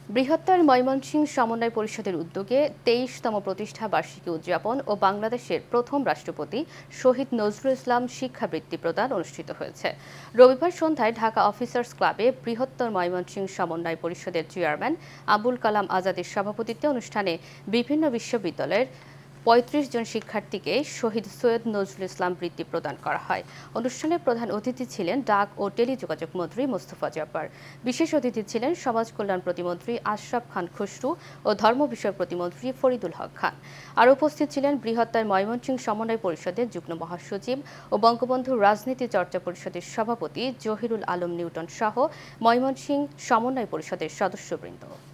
বৃহত্তর ময়মনসিংহ সমন্বয় পরিষদের উদ্যোগে ২৩তম প্রতিষ্ঠা বার্ষিকী উদযাপন ও বাংলাদেশের প্রথম রাষ্ট্রপতি শহীদ নজরুল ইসলাম শিক্ষাবৃত্তি প্রদান অনুষ্ঠিত হয়েছে। রবিবার সন্ধ্যায় ঢাকা অফিসার্স ক্লাবে বৃহত্তর ময়মনসিংহ সমন্বয় পরিষদের চেয়ারম্যান আবুল কালাম আজাদের সভাপতিত্বে অনুষ্ঠানে বিভিন্ন বিশ্ববিদ্যালয়ের ৩৫ জন শিক্ষার্থীকে শহীদ সৈয়দ নজরুল ইসলাম বৃত্তি প্রদান করা হয়। অনুষ্ঠানে প্রধান অতিথি ছিলেন ডাক ও টেলিযোগাযোগ মন্ত্রী মোস্তফা জব্বার। বিশেষ অতিথি ছিলেন সমাজ কল্যাণ প্রতিমন্ত্রী আশরাফ খান খসরু ও ধর্ম বিষয়ক প্রতিমন্ত্রী ফরিদুল হক খান। আর উপস্থিত ছিলেন বৃহত্তর ময়মনসিংহ সমন্বয় পরিষদের যুগ্ম মহাসচিব ও বঙ্গবন্ধু রাজনীতি চর্চা পরিষদের সভাপতি জহিরুল আলম নিউটন সহ ময়মনসিংহ সমন্বয় পরিষদের সদস্যবৃন্দ।